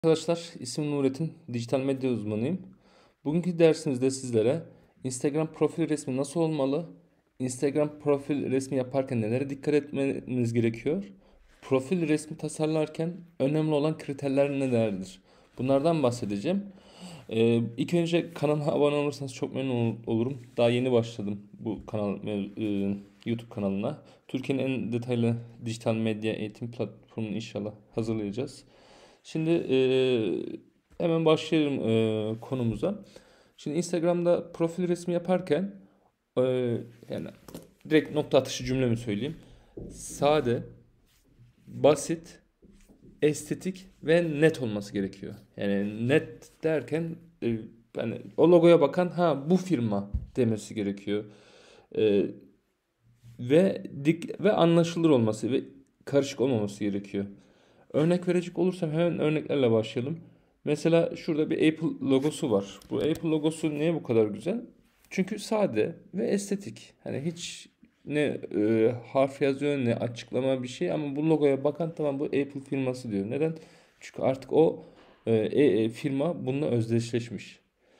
Arkadaşlar, ismim Nurettin, dijital medya uzmanıyım. Bugünkü dersimizde sizlere Instagram profil resmi nasıl olmalı, Instagram profil resmi yaparken nelere dikkat etmeniz gerekiyor, profil resmi tasarlarken önemli olan kriterler nelerdir? Bunlardan bahsedeceğim. İlk önce kanalıma abone olursanız çok memnun olurum. Daha yeni başladım bu YouTube kanalına. Türkiye'nin en detaylı dijital medya eğitim platformunu inşallah hazırlayacağız. Şimdi hemen başlayalım konumuza. Şimdi Instagram'da profil resmi yaparken e, yani direkt nokta atışı cümlemi söyleyeyim. Sade, basit, estetik ve net olması gerekiyor. Yani net derken yani o logoya bakan ha bu firma demesi gerekiyor. E, ve anlaşılır olması ve karışık olmaması gerekiyor. Örnek verecek olursam hemen örneklerle başlayalım. Mesela şurada bir Apple logosu var. Bu Apple logosu niye bu kadar güzel? Çünkü sade ve estetik. Hani hiç ne harf yazıyor ne açıklama bir şey ama bu logoya bakan tamam bu Apple firması diyor. Neden? Çünkü artık o firma bununla özdeşleşmiş.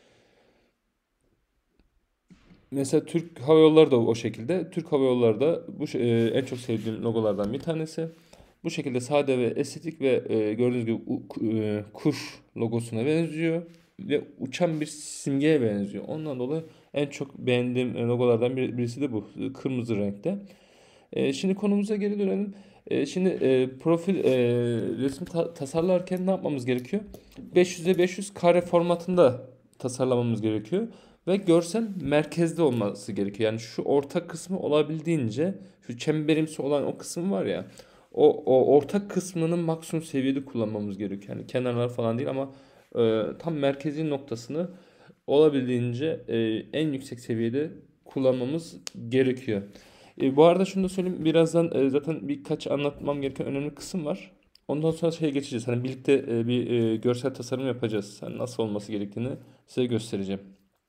Mesela Türk Hava Yolları da o şekilde. Türk Hava Yolları da en çok sevdiğim logolardan bir tanesi. Bu şekilde sade ve estetik ve gördüğünüz gibi kuş logosuna benziyor ve uçan bir simgeye benziyor. Ondan dolayı en çok beğendiğim logolardan birisi de bu. Kırmızı renkte. Şimdi konumuza geri dönelim. Şimdi profil resmi tasarlarken ne yapmamız gerekiyor? 500'e 500 kare formatında tasarlamamız gerekiyor. Ve görsel merkezde olması gerekiyor. Yani şu orta kısmı olabildiğince şu çemberimsi olan o kısım var ya o orta kısmının maksimum seviyede kullanmamız gerekiyor. Yani kenarlar falan değil ama tam merkezi noktasını olabildiğince en yüksek seviyede kullanmamız gerekiyor. Bu arada şunu da söyleyeyim. Birazdan zaten birkaç anlatmam gereken önemli kısım var. Ondan sonra şeye geçeceğiz. Hani birlikte bir görsel tasarım yapacağız. Hani nasıl olması gerektiğini size göstereceğim.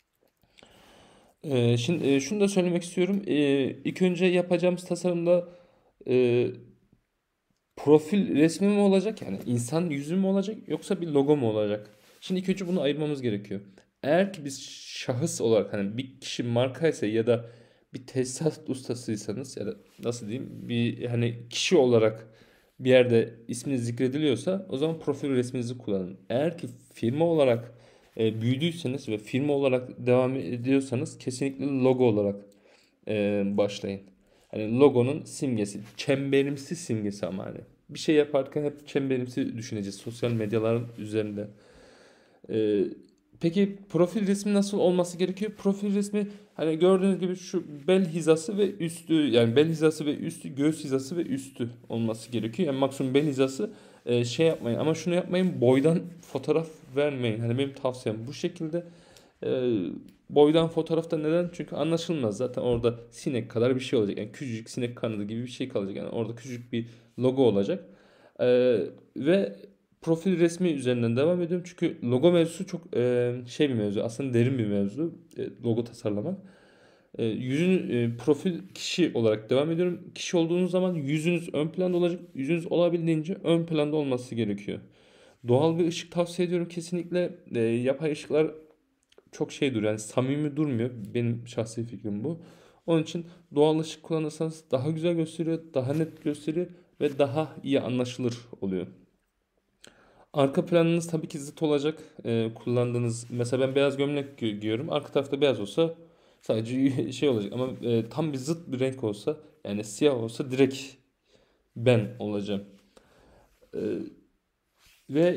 Şimdi şunu da söylemek istiyorum. İlk önce yapacağımız tasarımda e, profil resmi mi olacak? Yani insan yüzü mü olacak yoksa bir logo mu olacak? Şimdi ilk önce bunu ayırmamız gerekiyor. Eğer ki biz şahıs olarak hani bir kişi markaysa ya da bir tesisat ustasıysanız ya da nasıl diyeyim bir hani kişi olarak bir yerde isminiz zikrediliyorsa o zaman profil resminizi kullanın. Eğer ki firma olarak büyüdüyseniz ve firma olarak devam ediyorsanız kesinlikle logo olarak başlayın. Hani logonun simgesi, çemberimsi simgesi ama hani bir şey yaparken hep çemberimsi düşüneceğiz sosyal medyaların üzerinde. Ee, peki profil resmi nasıl olması gerekiyor? Profil resmi hani gördüğünüz gibi şu bel hizası ve üstü yani bel hizası ve üstü göğüs hizası ve üstü olması gerekiyor. Yani maksimum bel hizası şey yapmayın ama şunu yapmayın boydan fotoğraf vermeyin. Hani benim tavsiyem bu şekilde. Ee, boydan fotoğrafta neden? Çünkü anlaşılmaz. Zaten orada sinek kadar bir şey olacak. Yani küçücük sinek kanadı gibi bir şey kalacak. Yani orada küçücük bir logo olacak. Ve profil resmi üzerinden devam ediyorum. Çünkü logo mevzusu çok şey bir mevzu. Aslında derin bir mevzu. Logo tasarlamak. Yüzün profil kişi olarak devam ediyorum. Kişi olduğunuz zaman yüzünüz ön planda olacak. Yüzünüz olabildiğince ön planda olması gerekiyor. Doğal bir ışık tavsiye ediyorum kesinlikle. Yapay ışıklar çok şey duruyor. Yani samimi durmuyor. Benim şahsi fikrim bu. Onun için doğal ışık kullanırsanız daha güzel gösteriyor, daha net gösteriyor ve daha iyi anlaşılır oluyor. Arka planınız tabii ki zıt olacak. Kullandığınız mesela ben beyaz gömlek giyiyorum. Arka tarafta beyaz olsa sadece şey olacak ama tam bir zıt bir renk olsa yani siyah olsa direkt ben olacağım. Ee, ve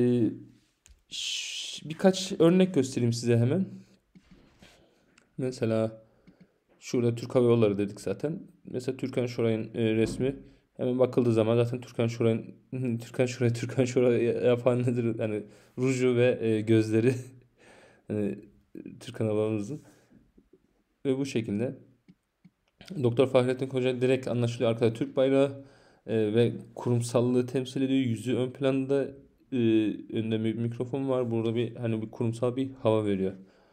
birkaç örnek göstereyim size hemen. Mesela şurada Türk Hava Yolları dedik zaten. Mesela Türkan Şoray'ın resmi hemen bakıldığı zaman zaten Türkan Şoray'ın Türkan Şoray yapan nedir? Yani ruju ve gözleri hani Türkan ablamızın ve bu şekilde Doktor Fahrettin Koca direkt anlaşılıyor arkada Türk bayrağı ve kurumsallığı temsil ediyor. Yüzü ön planda e, önünde bir mikrofon var. Burada bir hani bir kurumsal bir hava veriyor.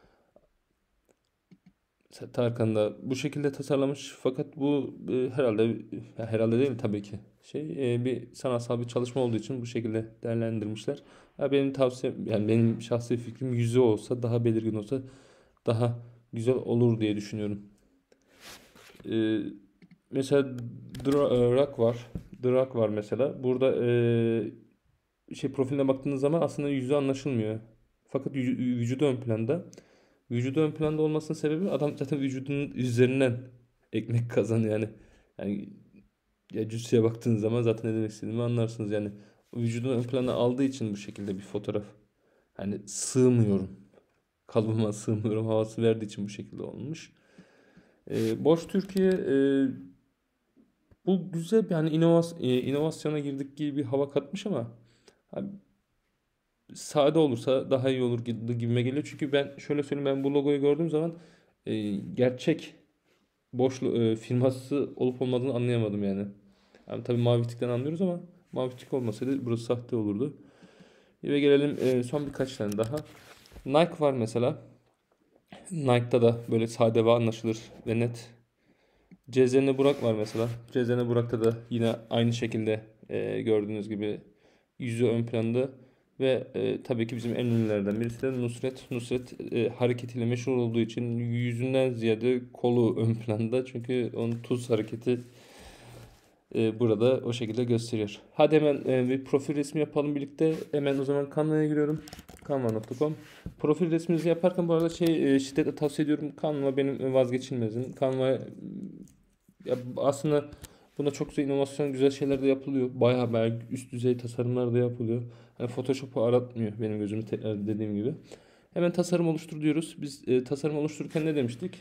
Tarkan da bu şekilde tasarlamış fakat bu herhalde herhalde değil tabii ki bir sanatsal bir çalışma olduğu için bu şekilde değerlendirmişler. Ya benim tavsiyem, yani benim şahsi fikrim, yüzü olsa, daha belirgin olsa daha güzel olur diye düşünüyorum. Ee, Mesela Drak var. Drak var mesela. Burada profiline baktığınız zaman aslında yüzü anlaşılmıyor. Fakat vücudu ön planda. Vücudu ön planda olmasının sebebi, adam zaten vücudunun üzerinden ekmek kazanıyor yani. Yani ya cüsseye baktığınız zaman zaten ne demek istediğimi anlarsınız yani. O vücudunu ön plana aldığı için bu şekilde bir fotoğraf. Hani sığmıyorum. Kalıbıma sığmıyorum havası verdiği için bu şekilde olmuş. Boş Türkiye, bu güzel bir, hani inovasyona girdik gibi bir hava katmış ama abi, sade olursa daha iyi olur gibime geliyor. Çünkü ben şöyle söyleyeyim, ben bu logoyu gördüğüm zaman gerçek boş firması olup olmadığını anlayamadım yani. Yani tabii mavi tikten anlıyoruz ama mavi tik olmasaydı burası sahte olurdu. Ve gelelim son birkaç tane daha. Nike var mesela. Nike'da da böyle sade ve anlaşılır ve net. CZN Burak var mesela. CZN Burak'ta da yine aynı şekilde gördüğünüz gibi yüzü ön planda ve tabii ki bizim en ünlülerden birisi de Nusret. Nusret hareketiyle meşhur olduğu için yüzünden ziyade kolu ön planda. Çünkü onun tuz hareketi burada o şekilde gösteriyor. Hadi hemen bir profil resmi yapalım birlikte. Hemen o zaman Canva'ya giriyorum. Canva.com. Profil resminizi yaparken bu arada şiddetle tavsiye ediyorum. Canva benim vazgeçilmezim. Canva ya aslında buna çok güzel inovasyon, güzel şeyler de yapılıyor. Bayağı üst düzey tasarımlar da yapılıyor. Hani Photoshop'u aratmıyor benim gözümü, tekrar dediğim gibi. Hemen tasarım oluştur diyoruz. Biz tasarım oluştururken ne demiştik?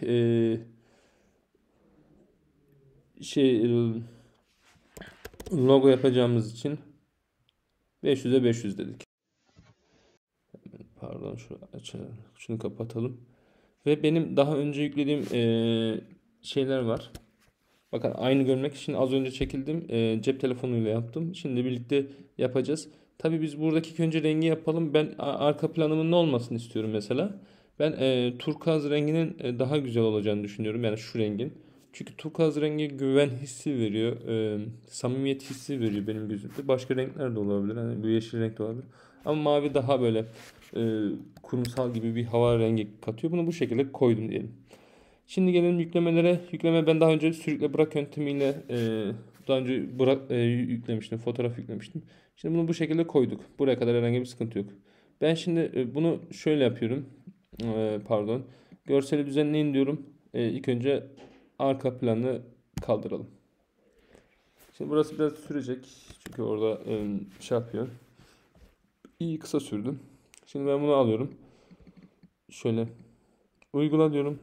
Şey e, Logo yapacağımız için 500'e 500 dedik. Pardon, şu açalım. Şunu kapatalım. Ve benim daha önce yüklediğim şeyler var. Bakın, aynı görmek için az önce çekildim. Cep telefonuyla yaptım. Şimdi birlikte yapacağız. Tabii biz buradaki ilk önce rengi yapalım. Ben arka planımın ne olmasını istiyorum mesela. Ben turkuaz renginin daha güzel olacağını düşünüyorum. Yani şu rengin. Çünkü turkuaz rengi güven hissi veriyor. Samimiyet hissi veriyor benim gözümde. Başka renkler de olabilir. Hani bu yeşil renk de olabilir. Ama mavi daha böyle e, kurumsal gibi bir hava rengi katıyor. Bunu bu şekilde koydum diyelim. Şimdi gelelim yüklemelere. Yükleme, ben daha önce sürükle bırak yöntemiyle daha önce yüklemiştim. Fotoğraf yüklemiştim. Şimdi bunu bu şekilde koyduk. Buraya kadar herhangi bir sıkıntı yok. Ben şimdi bunu şöyle yapıyorum. Pardon. Görseli düzenleyin diyorum. İlk önce arka planı kaldıralım. Şimdi burası biraz sürecek. Çünkü orada şey yapıyor. İyi, kısa sürdü. Şimdi ben bunu alıyorum. Şöyle uygula diyorum.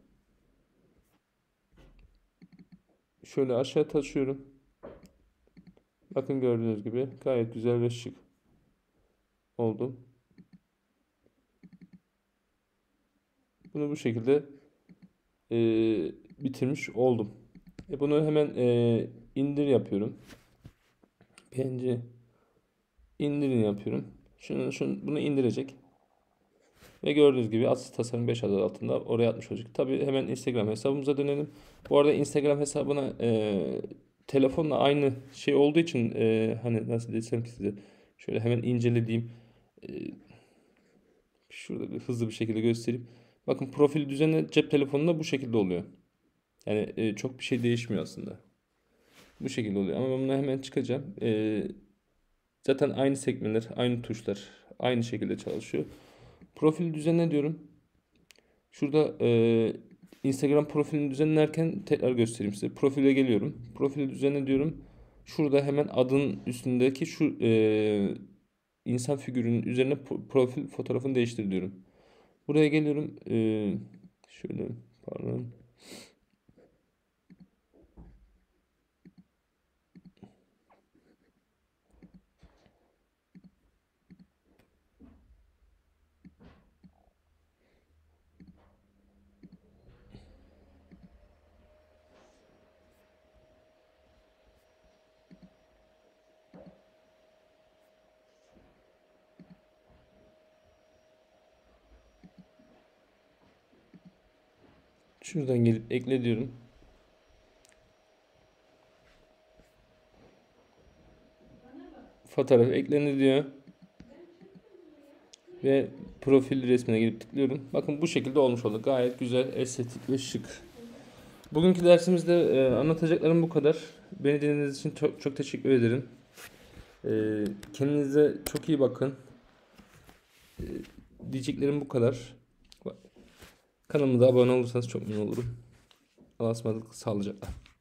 Şöyle aşağı taşıyorum. Bakın, gördüğünüz gibi gayet güzel ve şık oldu. Bunu bu şekilde e, bitirmiş oldum. Bunu hemen indir yapıyorum. PNG indirin yapıyorum. Bunu indirecek. Ve gördüğünüz gibi Aziz Tasarım 5 adı altında oraya atmış olacak. Tabii hemen Instagram hesabımıza dönelim. Bu arada Instagram hesabına telefonla aynı şey olduğu için hani nasıl desem ki size, şöyle hemen incelediğim, e, şurada bir hızlı bir şekilde göstereyim. Bakın, profil düzeni cep telefonunda bu şekilde oluyor. Yani çok bir şey değişmiyor aslında. Bu şekilde oluyor. Ama ben bunu hemen çıkacağım. Zaten aynı sekmeler, aynı tuşlar aynı şekilde çalışıyor. Profil düzenle diyorum. Şurada Instagram profilini düzenlerken tekrar göstereyim size. Profile geliyorum. Profili düzenle diyorum. Şurada hemen adın üstündeki şu insan figürünün üzerine profil fotoğrafını değiştir diyorum. Buraya geliyorum. Şöyle, pardon. Şuradan gelip ekle diyorum. Fotoğraf eklendi diyor. Ve profil resmine gelip tıklıyorum. Bakın bu şekilde olmuş oldu. Gayet güzel, estetik ve şık. Bugünkü dersimizde anlatacaklarım bu kadar. Beni dinlediğiniz için çok, çok teşekkür ederim. Kendinize çok iyi bakın. Diyeceklerim bu kadar. Kanalımıza abone olursanız çok memnun olurum. Allah'a ısmarladık. Sağlıcakla.